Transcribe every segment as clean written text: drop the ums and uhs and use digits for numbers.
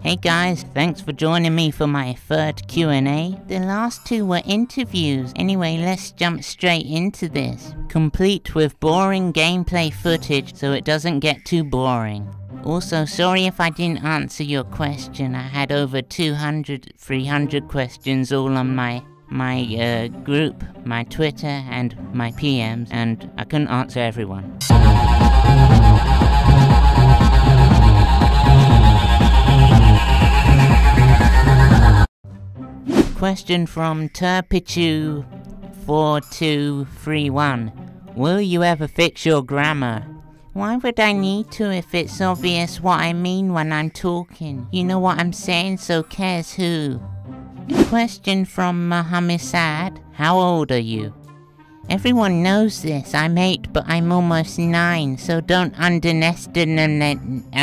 Hey guys, thanks for joining me for my third Q&A. The last two were interviews. Anyway, let's jump straight into this. Complete with boring gameplay footage so it doesn't get too boring. Also, sorry if I didn't answer your question. I had over 300 questions all on my group, my Twitter and my PMs, and I couldn't answer everyone. Question from Turpichu4231. Will you ever fix your grammar? Why would I need to if it's obvious what I mean when I'm talking? You know what I'm saying, so cares who? Question from Mahamisad. How old are you? Everyone knows this. I'm 8, but I'm almost 9, so don't underestimate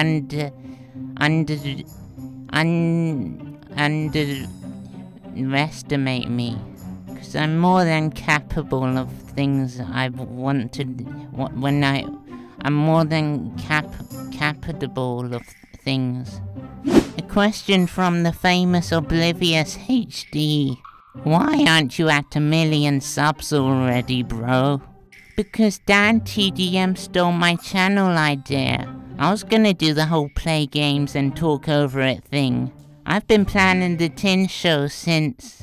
me, because I'm more than capable of things I want to. I'm more than capable of things. A question from the famous Oblivious HD. Why aren't you at 1 million subs already, bro? Because Dan TDM stole my channel idea. I was gonna do the whole play games and talk over it thing. I've been planning the Tin Show since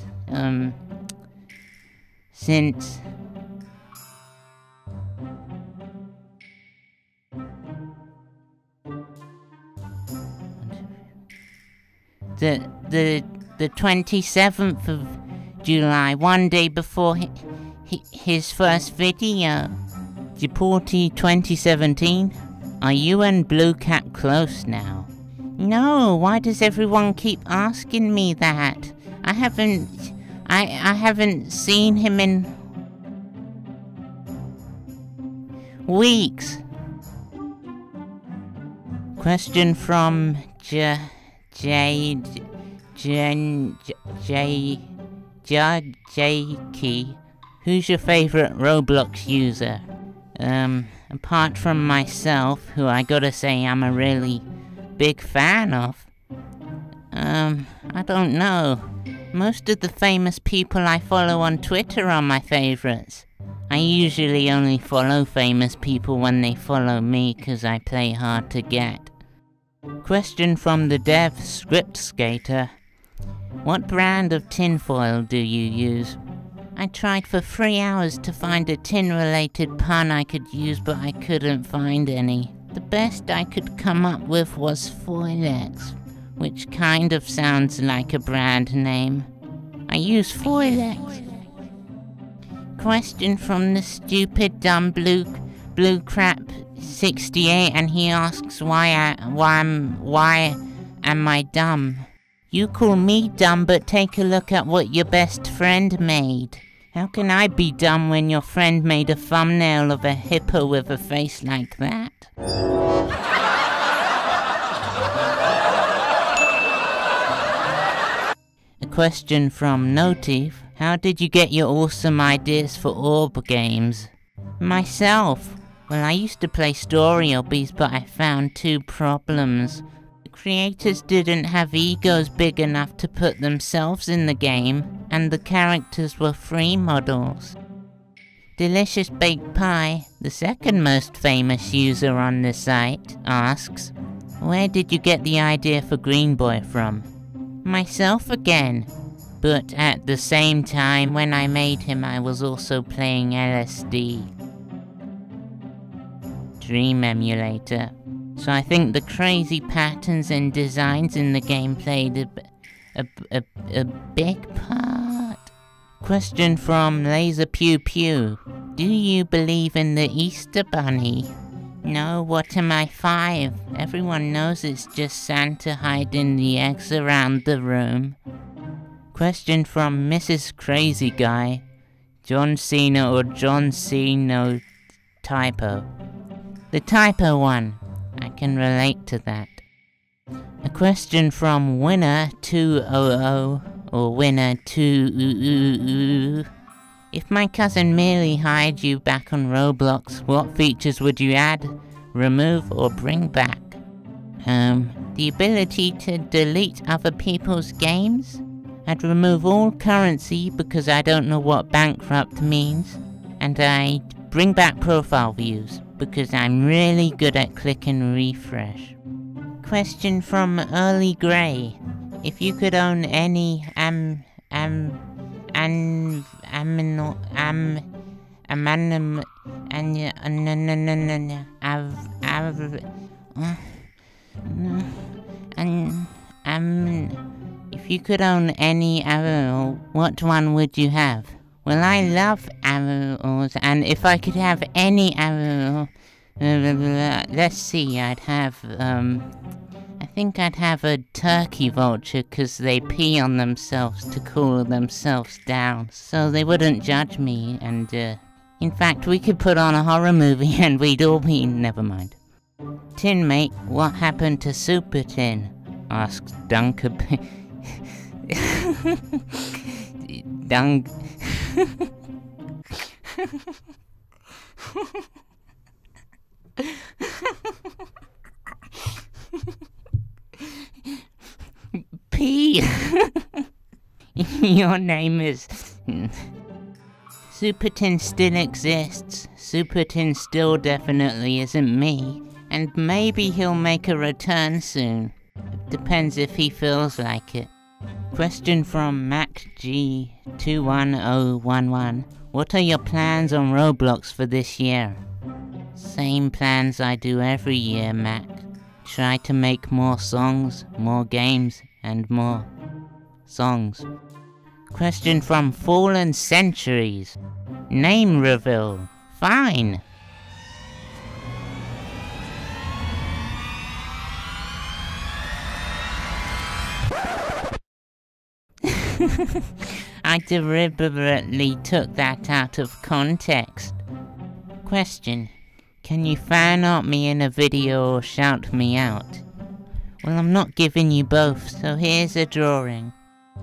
the 27th of July, one day before his first video. Deportee 2017. Are you and Blue Cap close now? No, why does everyone keep asking me that? I haven't seen him in weeks. Question from J.Key. Who's your favorite Roblox user? Apart from myself, who I gotta say I'm a really big fan of. I don't know. Most of the famous people I follow on Twitter are my favorites. I usually only follow famous people when they follow me because I play hard to get. Question from the dev Script Skater. What brand of tinfoil do you use? I tried for 3 hours to find a tin-related pun I could use, but I couldn't find any. The best I could come up with was Foilex, which kind of sounds like a brand name. I use Foilex. Question from the stupid dumb blue crap 68, and he asks why am I dumb? You call me dumb, but take a look at what your best friend made. How can I be dumb when your friend made a thumbnail of a hippo with a face like that? A question from Notif. How did you get your awesome ideas for Orb games? Myself. Well, I used to play story obbies, but I found 2 problems. The creators didn't have egos big enough to put themselves in the game, and the characters were free models. Delicious Baked Pie, the second most famous user on the site, asks, where did you get the idea for Green Boy from? Myself again. But at the same time, when I made him, I was also playing LSD. Dream Emulator. So I think the crazy patterns and designs in the game played a big part. Question from Laser Pew Pew. Do you believe in the Easter Bunny? No, what am I, 5? Everyone knows it's just Santa hiding the eggs around the room. Question from Mrs. Crazy Guy. John Cena or John Cena typo? The typo one. I can relate to that. A question from Winner200 or Winner2. If my cousin merely hired you back on Roblox, what features would you add, remove, or bring back? The ability to delete other people's games. I'd remove all currency because I don't know what bankrupt means. And I'd bring back profile views because I'm really good at click and refresh. Question from Early Grey. If you could own any if you could own any animal, what one would you have? Well, I love animals, and if I could have any animal, let's see, I'd have, I think I'd have a turkey vulture, because they pee on themselves to cool themselves down, so they wouldn't judge me, and, in fact, we could put on a horror movie and we'd all be... never mind. Tin Mate, what happened to Super Tin? Asks Dunker... Dunk... P. Your name is... Super Tin still exists. Super Tin still definitely isn't me. And maybe he'll make a return soon. Depends if he feels like it. Question from MacG21011. What are your plans on Roblox for this year? Same plans I do every year, Mac. Try to make more songs, more games, and more songs. Question from Fallen Centuries. Name reveal. Fine. I deliberately took that out of context. Question. Can you fan art me in a video or shout me out? Well, I'm not giving you both, so here's a drawing.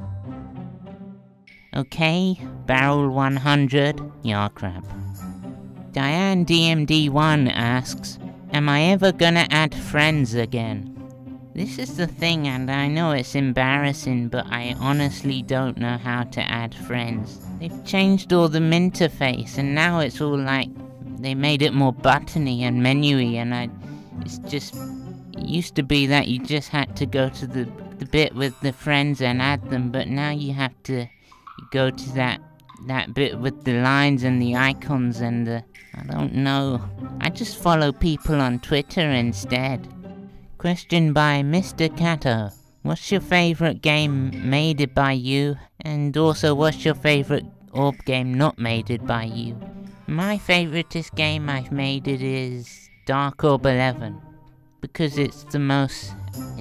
Okay, Barrel 100, yeah crap. Diane DMD1 asks, am I ever gonna add friends again? This is the thing, and I know it's embarrassing, but I honestly don't know how to add friends. They've changed all the interface, and now it's all like, they made it more buttony and menu-y, and it's just, it used to be that you just had to go to the bit with the friends and add them, but now you have to go to that bit with the lines and the icons and the, I don't know. I just follow people on Twitter instead. Question by Mr. Cato. What's your favorite game made by you? And also, what's your favorite orb game not made by you? My favoritist game I've made is Dark Orb 11. Because it's the most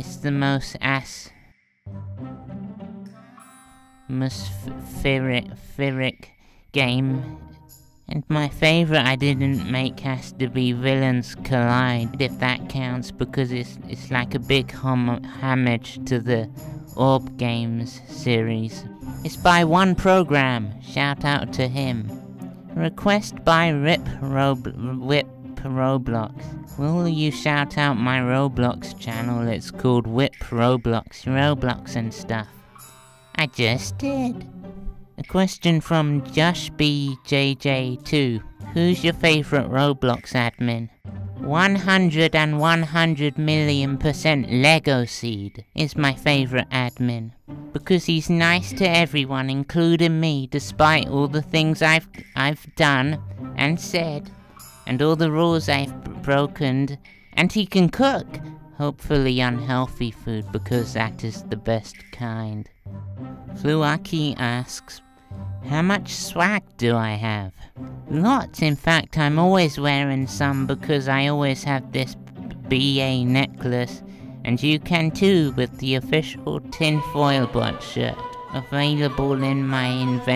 atmospheric game. And my favorite I didn't make has to be Villains Collide, if that counts, because it's like a big homage to the Orb Games series. It's by One Program, shout out to him. Request by Whip Roblox. Will you shout out my Roblox channel? It's called Whip Roblox and stuff. I just did. A question from JushBJJ2. Who's your favorite Roblox admin? 100% Lego Seed is my favorite admin. Because he's nice to everyone, including me, despite all the things I've done and said, and all the rules I've broken, and he can cook. Hopefully unhealthy food, because that is the best kind. Fluaki asks, how much swag do I have? Lots, in fact I'm always wearing some because I always have this BA necklace, and you can too with the official Tinfoil Bot shirt, available in my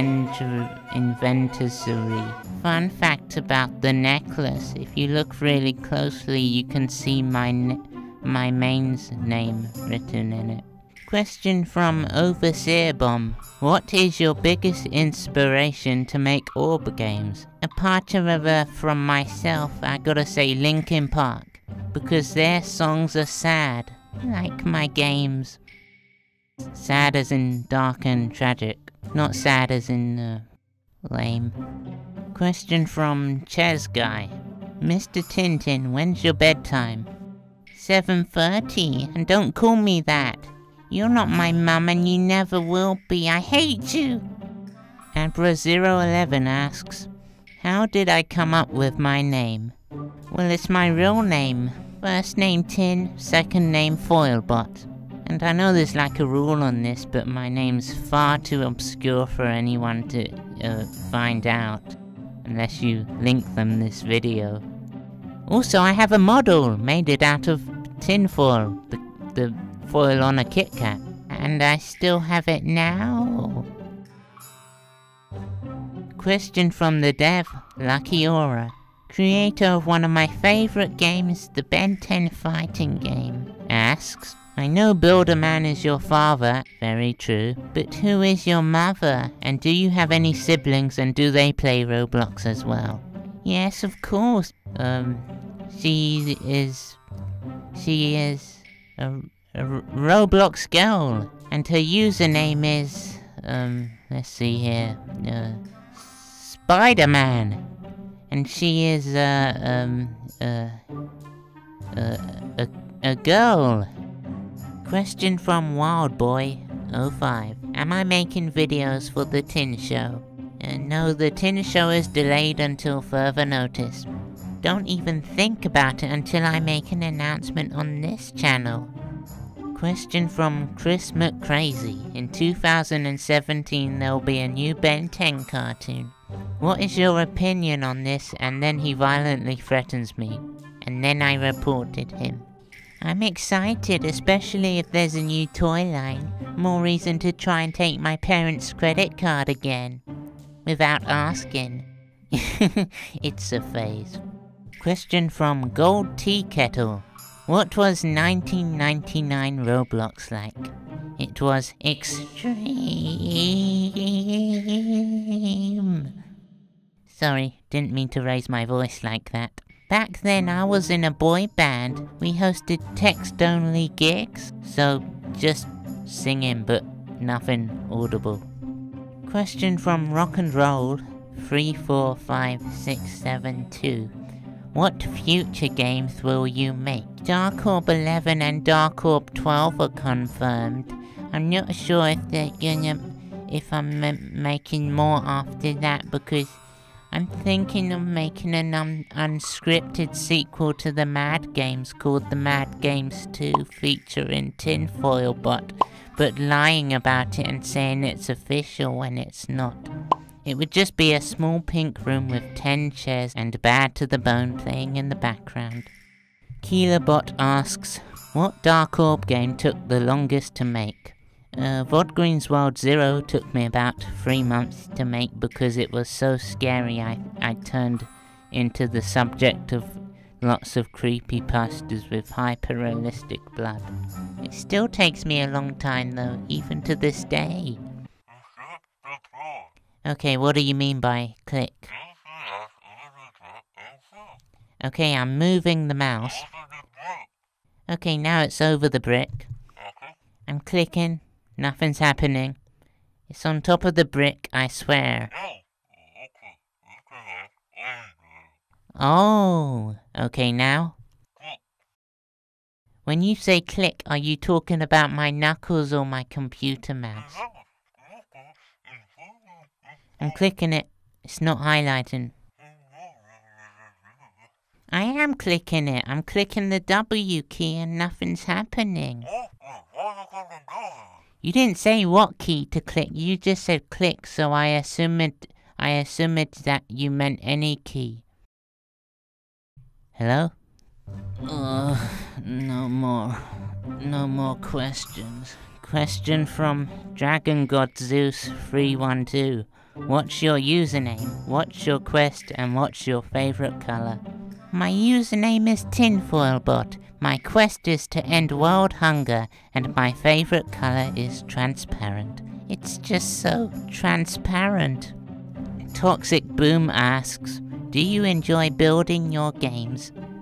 inventory. Fun fact about the necklace, if you look really closely you can see my main's name written in it. Question from Overseer Bomb. What is your biggest inspiration to make orb games? Apart from myself, I gotta say Linkin Park, because their songs are sad, Like my games. Sad as in dark and tragic. Not sad as in, lame. Question from Ches Guy. Mr. Tintin, when's your bedtime? 7:30, and don't call me that. You're not my mum and you never will be. I hate you! Abra011 asks, how did I come up with my name? Well, it's my real name. First name Tin, second name Foilbot. And I know there's like a rule on this, but my name's far too obscure for anyone to find out. Unless you link them this video. Also, I have a model, made it out of tinfoil, the foil on a Kit Kat. And I still have it now. Question from the dev, Lucky Aura. Creator of one of my favourite games, the Ben 10 fighting game, asks, I know Builderman is your father, very true, but who is your mother? And do you have any siblings and do they play Roblox as well? Yes, of course. She is a Roblox girl, and her username is, let's see here, Spider-Man. And she is, a girl. Question from Wildboy05. Am I making videos for the Tin Show? No, the Tin Show is delayed until further notice. Don't even think about it until I make an announcement on this channel. Question from Chris McCrazy. In 2017 there'll be a new Ben 10 cartoon. What is your opinion on this? And then he violently threatens me. And then I reported him. I'm excited, especially if there's a new toy line. More reason to try and take my parents' credit card again. Without asking. It's a phase. Question from Gold Tea Kettle. What was 1999 Roblox like? It was extreme. Sorry, didn't mean to raise my voice like that. Back then I was in a boy band. We hosted text-only gigs, so just singing but nothing audible. Question from Rock and Roll 345672. What future games will you make? Dark Orb 11 and Dark Orb 12 are confirmed. I'm not sure if I'm making more after that because I'm thinking of making an unscripted sequel to the Mad Games called The Mad Games 2 featuring Tinfoil Bot, but lying about it and saying it's official when it's not. It would just be a small pink room with 10 chairs and Bad to the Bone playing in the background. Keelerbot asks, what Dark Orb game took the longest to make? Vodgreen's World Zero took me about 3 months to make because it was so scary I turned into the subject of lots of creepypastas with hyper-realistic blood. It still takes me a long time though, even to this day. Okay, what do you mean by click? Okay, I'm moving the mouse. Okay, now it's over the brick. I'm clicking. Nothing's happening. It's on top of the brick, I swear. Oh, okay now. When you say click, are you talking about my knuckles or my computer mouse? I'm clicking it. It's not highlighting. I am clicking it. I'm clicking the W key and nothing's happening. You didn't say what key to click. You just said click, so I assumed that you meant any key. Hello? No more questions. Question from Dragon God Zeus 312. What's your username? What's your quest? And what's your favourite colour? My username is Tinfoilbot. My quest is to end world hunger, and my favourite colour is transparent. It's just so transparent. Toxic Boom asks, do you enjoy building your games?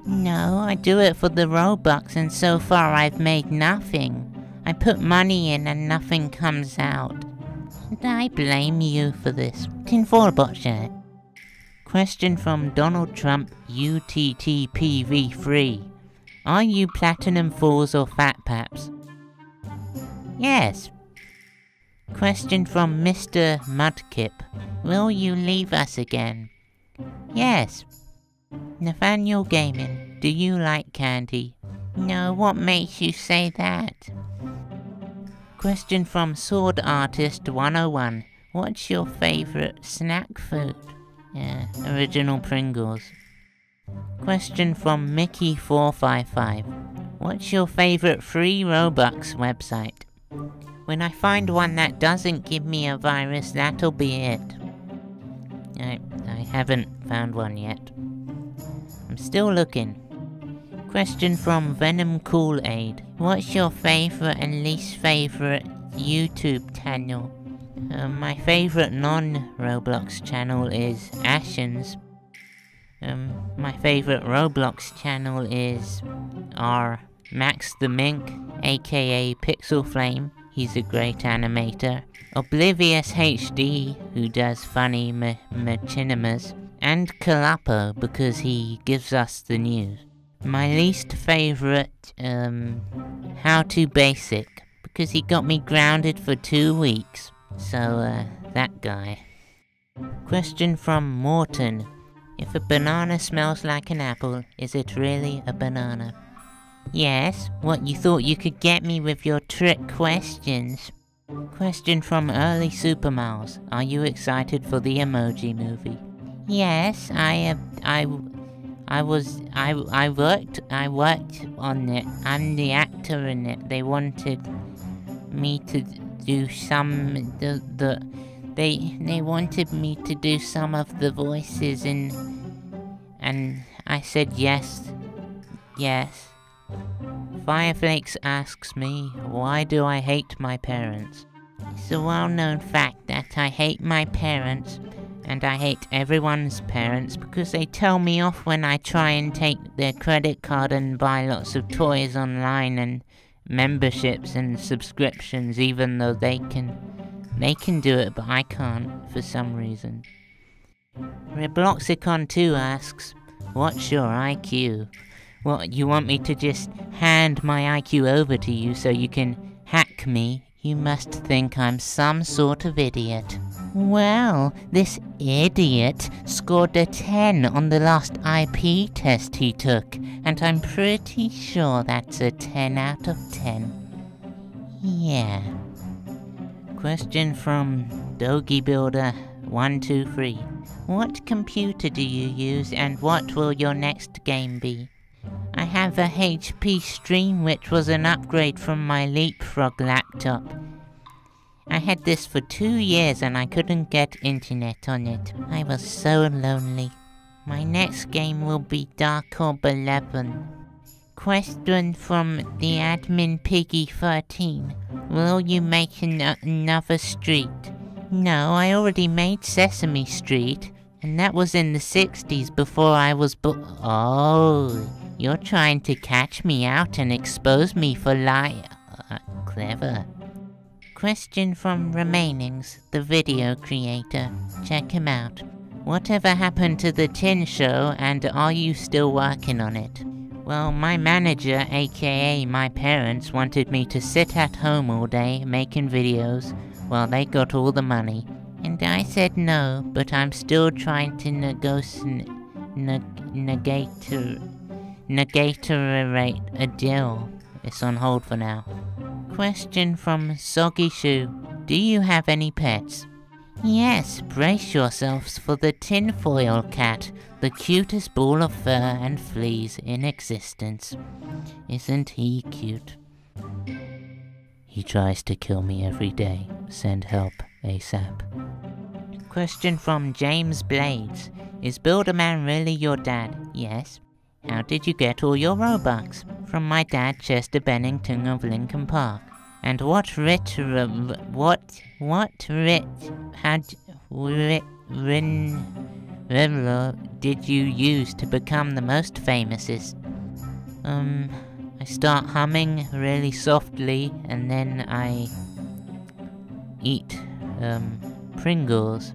No, I do it for the Robux, and so far I've made nothing. I put money in and nothing comes out. And I blame you for this. Tinfoil bot chat. Question from Donald Trump UTTPV3. Are you Platinum Fools or Fat Paps? Yes. Question from Mr. Mudkip. Will you leave us again? Yes. Nathaniel Gaming. Do you like candy? No, what makes you say that? Question from Sword Artist 101. What's your favourite snack food? Original Pringles. Question from Mickey455. What's your favourite free Robux website? When I find one that doesn't give me a virus, that'll be it. I haven't found one yet. I'm still looking. Question from Venom Kool-Aid. What's your favourite and least favourite YouTube channel? My favourite non-Roblox channel is Ashens. My favourite Roblox channel is Max the Mink, aka Pixel Flame. He's a great animator. Oblivious HD, who does funny machinimas. And Kalapo, because he gives us the news. My least favourite, How To Basic, because he got me grounded for 2 weeks. So, that guy. Question from Morton. If a banana smells like an apple, is it really a banana? Yes, what, you thought you could get me with your trick questions? Question from Early Supermouse. Are you excited for the Emoji Movie? Yes, I worked on it. I'm the actor in it. They wanted me to do some they wanted me to do some of the voices and I said yes. Fireflakes asks me, why do I hate my parents? It's a well-known fact that I hate my parents, and I hate everyone's parents because they tell me off when I try and take their credit card and buy lots of toys online and memberships and subscriptions, even though they can do it, but I can't for some reason. Rebloxicon2 asks, what's your IQ? What, you want me to just hand my IQ over to you so you can hack me? You must think I'm some sort of idiot. Well, this idiot scored a 10 on the last IP test he took, and I'm pretty sure that's a 10 out of 10. Yeah. Question from DoggyBuilder123. What computer do you use and what will your next game be? I have a HP Stream, which was an upgrade from my Leapfrog laptop. I had this for 2 years and I couldn't get internet on it. I was so lonely. My next game will be Dark Orb 11. Question from the admin Piggy13. Will you make another street? No, I already made Sesame Street, and that was in the 60s before I was Oh, you're trying to catch me out and expose me for clever. Question from Remainings, the video creator. Check him out. Whatever happened to the Tin Show, and are you still working on it? Well, my manager, aka my parents, wanted me to sit at home all day making videos while they got all the money. And I said no, but I'm still trying to negotiate a deal. It's on hold for now. Question from Soggy Shoe. Do you have any pets? Yes, brace yourselves for the tinfoil cat, the cutest ball of fur and fleas in existence. Isn't he cute? He tries to kill me every day. Send help ASAP. Question from James Blades. Is Builderman really your dad? Yes. How did you get all your Robux? From my dad, Chester Bennington of Lincoln Park. And what did you use to become the most famousest? I start humming really softly, and then I eat, Pringles.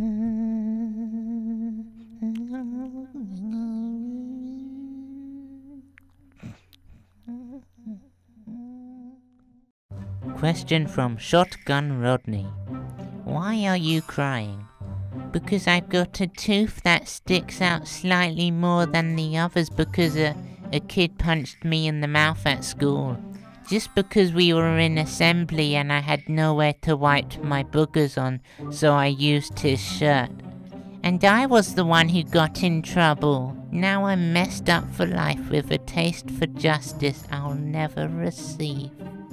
Question from Shotgun Rodney. Why are you crying? Because I've got a tooth that sticks out slightly more than the others because a kid punched me in the mouth at school. Just because we were in assembly and I had nowhere to wipe my boogers on, so I used his shirt. And I was the one who got in trouble. Now I'm messed up for life with a taste for justice I'll never receive.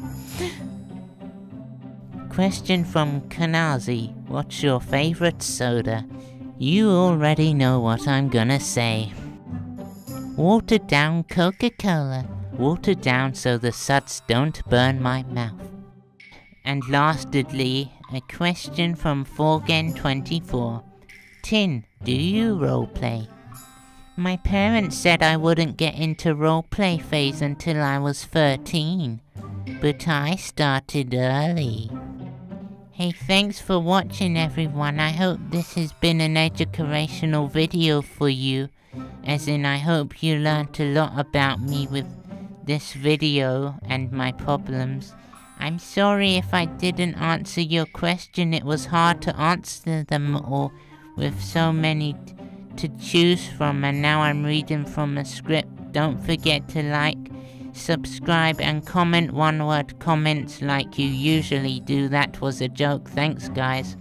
Question from Kanazi. What's your favorite soda? You already know what I'm gonna say. Watered down Coca-Cola. Watered down so the suds don't burn my mouth. And lastly, a question from Forgen24. Tin, do you roleplay? My parents said I wouldn't get into roleplay phase until I was 13. But I started early. Hey, thanks for watching everyone. I hope this has been an educational video for you. As in, I hope you learnt a lot about me with this video and my problems. I'm sorry if I didn't answer your question. It was hard to answer them all with so many to choose from, and now I'm reading from a script. Don't forget to like, subscribe and comment one-word comments like you usually do. That was a joke. Thanks guys.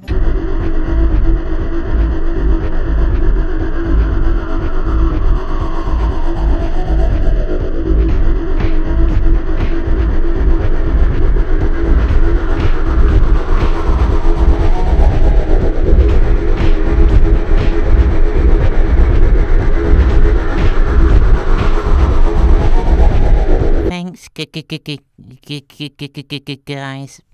Thanks, guys.